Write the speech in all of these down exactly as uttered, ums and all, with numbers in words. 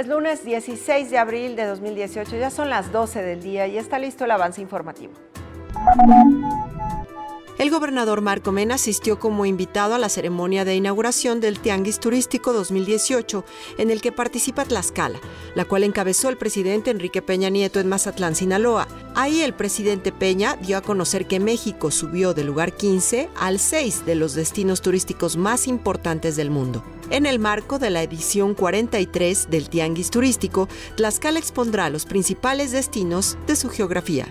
Es lunes dieciséis de abril de dos mil dieciocho, ya son las doce del día y está listo el avance informativo. El gobernador Marco Mena asistió como invitado a la ceremonia de inauguración del Tianguis Turístico dos mil dieciocho, en el que participa Tlaxcala, la cual encabezó el presidente Enrique Peña Nieto en Mazatlán, Sinaloa. Ahí el presidente Peña dio a conocer que México subió del lugar quince al seis de los destinos turísticos más importantes del mundo. En el marco de la edición cuarenta y tres del Tianguis Turístico, Tlaxcala expondrá los principales destinos de su geografía.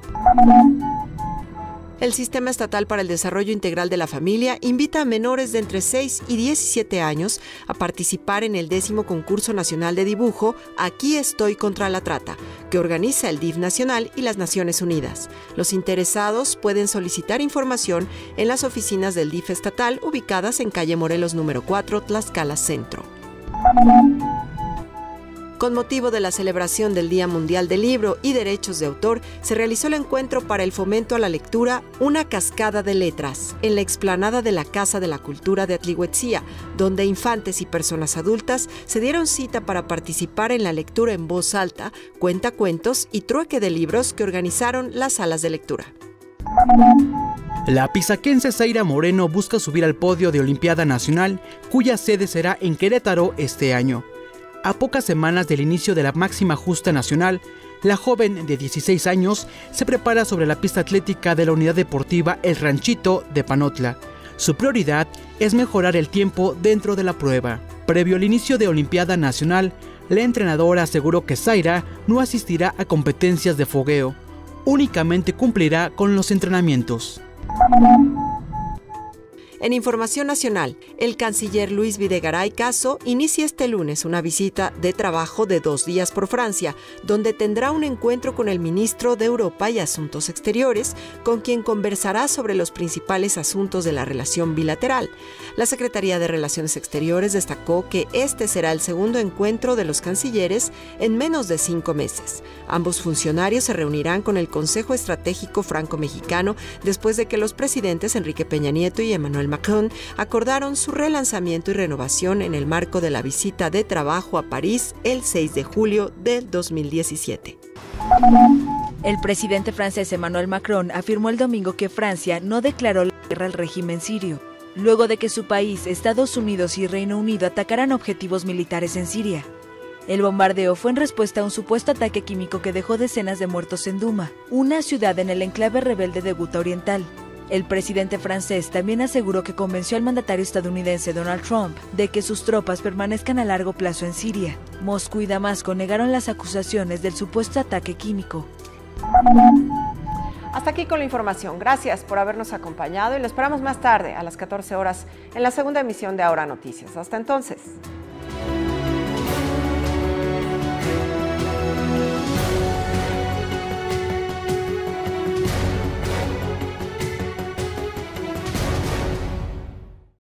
El Sistema Estatal para el Desarrollo Integral de la Familia invita a menores de entre seis y diecisiete años a participar en el décimo concurso nacional de dibujo Aquí estoy contra la trata, que organiza el D I F nacional y las Naciones Unidas. Los interesados pueden solicitar información en las oficinas del D I F estatal ubicadas en calle Morelos número cuatro, Tlaxcala Centro. Con motivo de la celebración del Día Mundial del Libro y Derechos de Autor, se realizó el encuentro para el fomento a la lectura Una cascada de letras, en la explanada de la Casa de la Cultura de Atlihuetzía, donde infantes y personas adultas se dieron cita para participar en la lectura en voz alta, cuentacuentos y trueque de libros que organizaron las salas de lectura. La pisaquense Zaira Moreno busca subir al podio de Olimpiada Nacional, cuya sede será en Querétaro este año. A pocas semanas del inicio de la máxima justa nacional, la joven de dieciséis años se prepara sobre la pista atlética de la unidad deportiva El Ranchito de Panotla. Su prioridad es mejorar el tiempo dentro de la prueba. Previo al inicio de Olimpiada Nacional, la entrenadora aseguró que Zaira no asistirá a competencias de fogueo, únicamente cumplirá con los entrenamientos. En información nacional, el canciller Luis Videgaray Caso inicia este lunes una visita de trabajo de dos días por Francia, donde tendrá un encuentro con el ministro de Europa y Asuntos Exteriores, con quien conversará sobre los principales asuntos de la relación bilateral. La Secretaría de Relaciones Exteriores destacó que este será el segundo encuentro de los cancilleres en menos de cinco meses. Ambos funcionarios se reunirán con el Consejo Estratégico Franco-Mexicano después de que los presidentes Enrique Peña Nieto y Emmanuel Macron acordaron su relanzamiento y renovación en el marco de la visita de trabajo a París el seis de julio del dos mil diecisiete. El presidente francés Emmanuel Macron afirmó el domingo que Francia no declaró la guerra al régimen sirio, luego de que su país, Estados Unidos y Reino Unido atacaran objetivos militares en Siria. El bombardeo fue en respuesta a un supuesto ataque químico que dejó decenas de muertos en Douma, una ciudad en el enclave rebelde de Ghouta Oriental. El presidente francés también aseguró que convenció al mandatario estadounidense Donald Trump de que sus tropas permanezcan a largo plazo en Siria. Moscú y Damasco negaron las acusaciones del supuesto ataque químico. Hasta aquí con la información. Gracias por habernos acompañado y lo esperamos más tarde, a las catorce horas, en la segunda emisión de Ahora Noticias. Hasta entonces.